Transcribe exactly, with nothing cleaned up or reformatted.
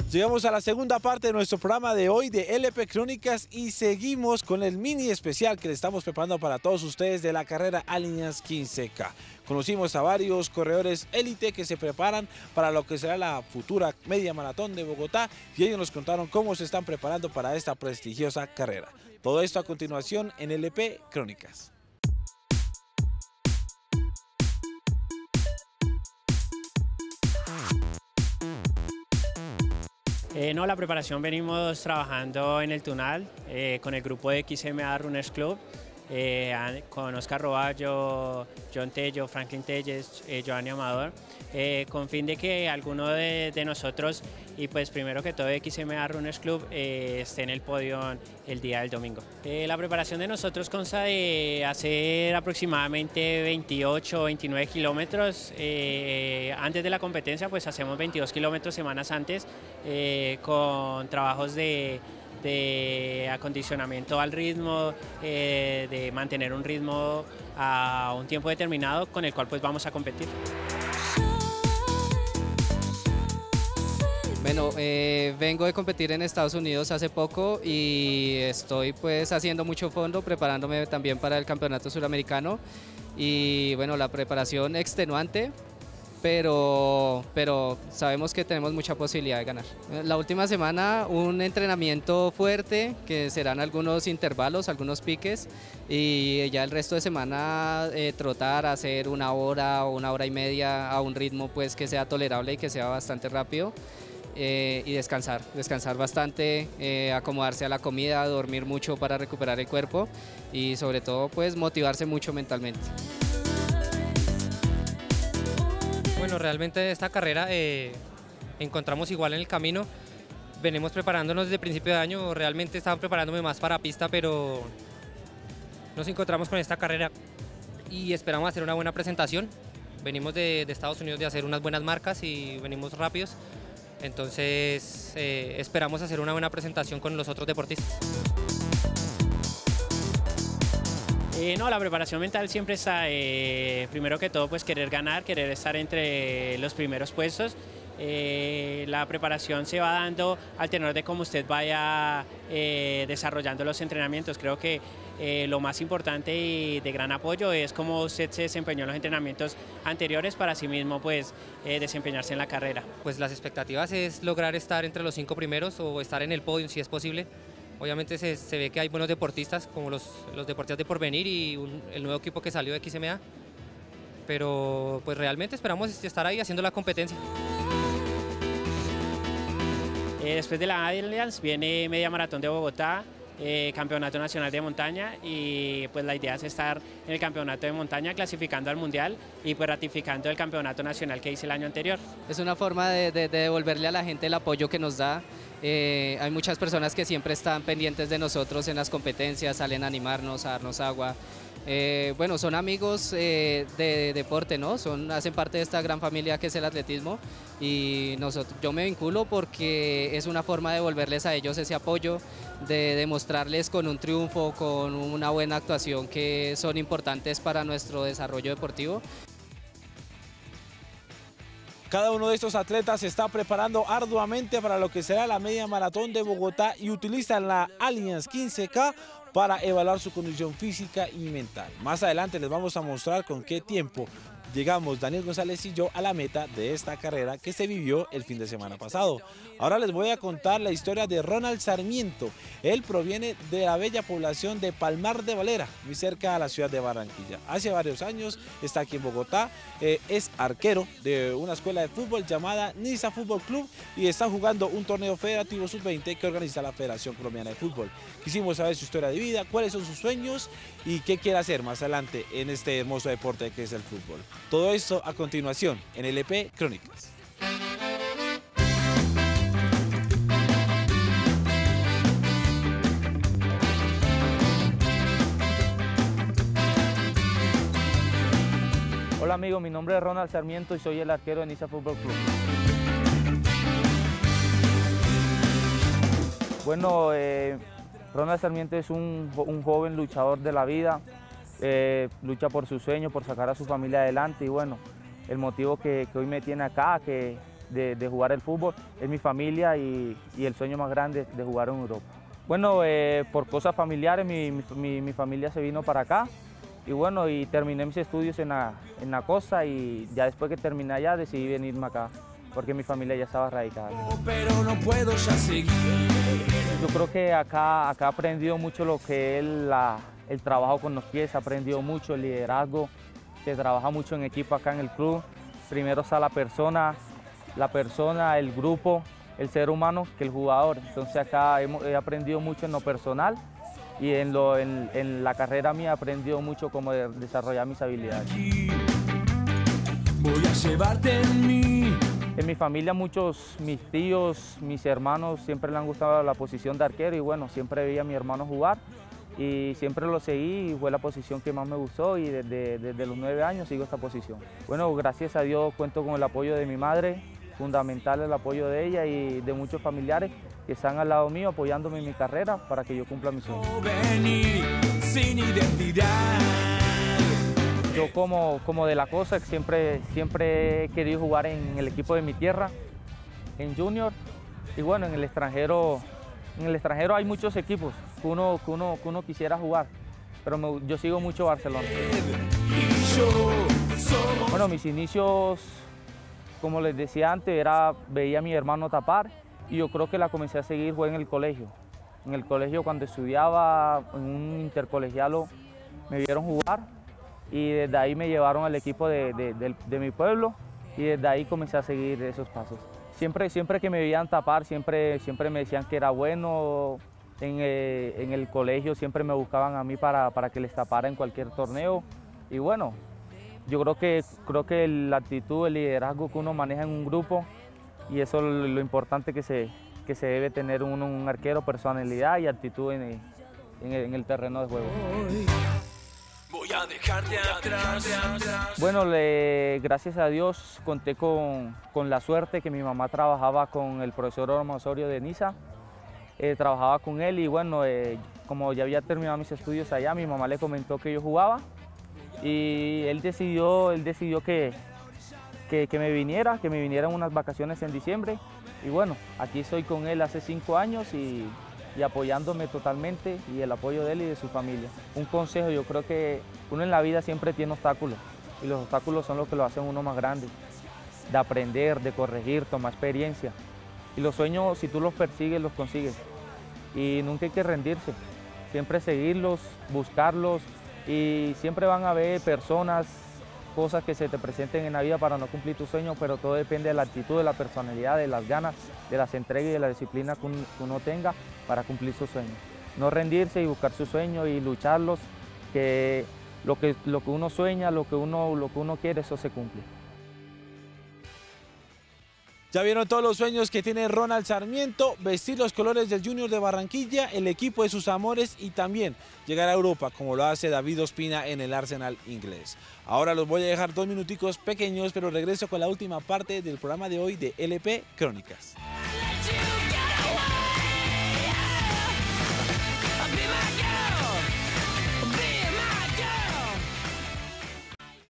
Llegamos a la segunda parte de nuestro programa de hoy de L P Crónicas y seguimos con el mini especial que le estamos preparando para todos ustedes de la carrera Allianz quince K. Conocimos a varios corredores élite que se preparan para lo que será la futura media maratón de Bogotá y ellos nos contaron cómo se están preparando para esta prestigiosa carrera. Todo esto a continuación en L P Crónicas. Eh, no, la preparación venimos trabajando en el Tunal eh, con el grupo de X M A Runners Club, eh, con Oscar Roballo, John Tello, Franklin Telles, eh, Giovanni Amador, eh, con fin de que alguno de, de nosotros, y pues primero que todo X M A Runners Club, eh, esté en el podio el día del domingo. Eh, la preparación de nosotros consta de hacer aproximadamente veintiocho o veintinueve kilómetros. Eh, antes de la competencia pues hacemos veintidós kilómetros semanas antes, eh, con trabajos de de acondicionamiento al ritmo, eh, de mantener un ritmo a un tiempo determinado con el cual pues vamos a competir. Bueno, eh, vengo de competir en Estados Unidos hace poco y estoy pues haciendo mucho fondo, preparándome también para el campeonato suramericano y bueno, la preparación extenuante, pero, pero sabemos que tenemos mucha posibilidad de ganar. La última semana un entrenamiento fuerte, que serán algunos intervalos, algunos piques, y ya el resto de semana eh, trotar, hacer una hora o una hora y media a un ritmo pues que sea tolerable y que sea bastante rápido. Eh, y descansar, descansar bastante, eh, acomodarse a la comida, dormir mucho para recuperar el cuerpo y sobre todo pues motivarse mucho mentalmente. Bueno, realmente esta carrera eh, encontramos igual en el camino, venimos preparándonos desde principio de año, realmente estaba preparándome más para pista, pero nos encontramos con esta carrera y esperamos hacer una buena presentación. Venimos de, de Estados Unidos de hacer unas buenas marcas y venimos rápidos, entonces eh, esperamos hacer una buena presentación con los otros deportistas. Eh, no, la preparación mental siempre está, eh, primero que todo, pues querer ganar, querer estar entre los primeros puestos. Eh, la preparación se va dando al tenor de cómo usted vaya eh, desarrollando los entrenamientos. Creo que eh, lo más importante y de gran apoyo es cómo usted se desempeñó en los entrenamientos anteriores para sí mismo pues, eh, desempeñarse en la carrera. Pues las expectativas es lograr estar entre los cinco primeros o estar en el podio si es posible. Obviamente se, se ve que hay buenos deportistas como los, los deportistas de Porvenir y un, el nuevo equipo que salió de X M A, pero pues realmente esperamos estar ahí haciendo la competencia. Eh, después de la Allianz viene Media Maratón de Bogotá, eh, Campeonato Nacional de Montaña y pues la idea es estar en el Campeonato de Montaña clasificando al Mundial y pues ratificando el Campeonato Nacional que hice el año anterior. Es una forma de, de, de devolverle a la gente el apoyo que nos da. Eh, hay muchas personas que siempre están pendientes de nosotros en las competencias, salen a animarnos, a darnos agua. Eh, bueno, son amigos eh, de, de deporte, ¿no? Son, hacen parte de esta gran familia que es el atletismo y nosotros, yo me vinculo porque es una forma de devolverles a ellos ese apoyo, de demostrarles con un triunfo, con una buena actuación que son importantes para nuestro desarrollo deportivo. Cada uno de estos atletas se está preparando arduamente para lo que será la media maratón de Bogotá y utilizan la Allianz quince K para evaluar su condición física y mental. Más adelante les vamos a mostrar con qué tiempo llegamos Daniel González y yo a la meta de esta carrera que se vivió el fin de semana pasado. Ahora les voy a contar la historia de Ronald Sarmiento. Él proviene de la bella población de Palmar de Valera, muy cerca a la ciudad de Barranquilla. Hace varios años está aquí en Bogotá, eh, es arquero de una escuela de fútbol llamada Niza Fútbol Club y está jugando un torneo federativo sub veinte que organiza la Federación Colombiana de Fútbol. Quisimos saber su historia de vida, cuáles son sus sueños y qué quiere hacer más adelante en este hermoso deporte que es el fútbol. Todo esto a continuación en L P Crónicas. Hola amigos, mi nombre es Ronald Sarmiento y soy el arquero de Niza Fútbol Club. Bueno, eh, Ronald Sarmiento es un, un joven luchador de la vida, eh, lucha por sus sueños, por sacar a su familia adelante y bueno, el motivo que, que hoy me tiene acá, que de, de jugar el fútbol es mi familia y, y el sueño más grande de jugar en Europa. Bueno, eh, por cosas familiares mi, mi, mi familia se vino para acá y bueno, y terminé mis estudios en la, en la costa y ya después que terminé allá decidí venirme acá porque mi familia ya estaba radicada. Pero no puedo ya seguir. Yo creo que acá, acá he aprendido mucho lo que es la, el trabajo con los pies, he aprendido mucho el liderazgo, se trabaja mucho en equipo acá en el club. Primero está la persona, la persona, el grupo, el ser humano que el jugador. Entonces acá hemos, he aprendido mucho en lo personal y en, lo, en, en la carrera mía he aprendido mucho cómo de, desarrollar mis habilidades. Voy a llevarte en mí. En mi familia muchos, mis tíos, mis hermanos siempre le han gustado la posición de arquero y bueno, siempre veía a mi hermano jugar y siempre lo seguí y fue la posición que más me gustó y desde, desde los nueve años sigo esta posición. Bueno, gracias a Dios cuento con el apoyo de mi madre, fundamental el apoyo de ella y de muchos familiares que están al lado mío apoyándome en mi carrera para que yo cumpla mi sueño. Sin identidad. Yo como, como de la cosa siempre, siempre he querido jugar en el equipo de mi tierra, en Junior y bueno, en el extranjero, en el extranjero hay muchos equipos que uno, que uno, que uno quisiera jugar, pero me, yo sigo mucho Barcelona. Bueno, mis inicios, como les decía antes, era, veía a mi hermano tapar y yo creo que la comencé a seguir fue en el colegio. En el colegio cuando estudiaba en un intercolegialo me vieron jugar y desde ahí me llevaron al equipo de, de, de, de mi pueblo y desde ahí comencé a seguir esos pasos. Siempre, siempre que me veían tapar, siempre, siempre me decían que era bueno. En, eh, en el colegio siempre me buscaban a mí para, para que les tapara en cualquier torneo. Y bueno, yo creo que, creo que la actitud, el liderazgo que uno maneja en un grupo y eso es lo, lo importante que se, que se debe tener uno, un arquero, personalidad y actitud en, en, en el terreno de juego. Voy a dejarte atrás. Bueno, le, gracias a Dios conté con, con la suerte que mi mamá trabajaba con el profesor Orma Osorio de Niza, eh, trabajaba con él y bueno, eh, como ya había terminado mis estudios allá, mi mamá le comentó que yo jugaba y él decidió, él decidió que, que, que me viniera, que me viniera unas vacaciones en diciembre y bueno, aquí estoy con él hace cinco años y y apoyándome totalmente y el apoyo de él y de su familia. Un consejo, yo creo que uno en la vida siempre tiene obstáculos y los obstáculos son los que lo hacen uno más grande, de aprender, de corregir, tomar experiencia. Y los sueños, si tú los persigues, los consigues. Y nunca hay que rendirse, siempre seguirlos, buscarlos y siempre van a haber personas, cosas que se te presenten en la vida para no cumplir tus sueños, pero todo depende de la actitud, de la personalidad, de las ganas, de las entregas y de la disciplina que uno tenga para cumplir sus sueños. No rendirse y buscar sus sueños y lucharlos, que lo que, lo que uno sueña, lo que uno, lo que uno quiere, eso se cumple. Ya vieron todos los sueños que tiene Ronald Sarmiento, vestir los colores del Junior de Barranquilla, el equipo de sus amores y también llegar a Europa, como lo hace David Ospina en el Arsenal inglés. Ahora los voy a dejar dos minuticos pequeños, pero regreso con la última parte del programa de hoy de L P Crónicas.